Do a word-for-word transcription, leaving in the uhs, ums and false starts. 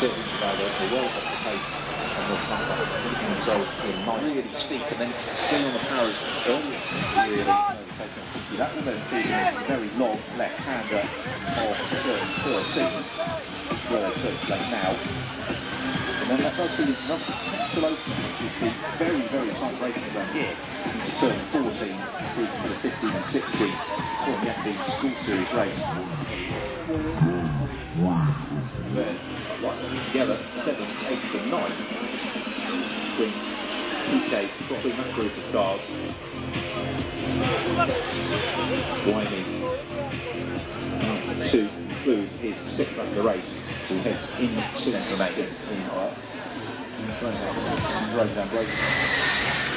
certainly Tobago are well off the pace on the Sunday, putting themselves in nice, really steep and then still on the powers earlier. Really overtaken. That will then feed into the very long left-hander of turn thirteen, where they circulate now. And then that does feed into another potential opening, which is the very, very tight racing down here into turn fourteen, through to the fifteen and sixteen, for the F B School Series race. And then, lots of them together, seventh, eighth and ninth, between P K, between that group of cars. Winding to conclude his sixth lap of the race, so he heads into the Megan in Breakdown, breakdown.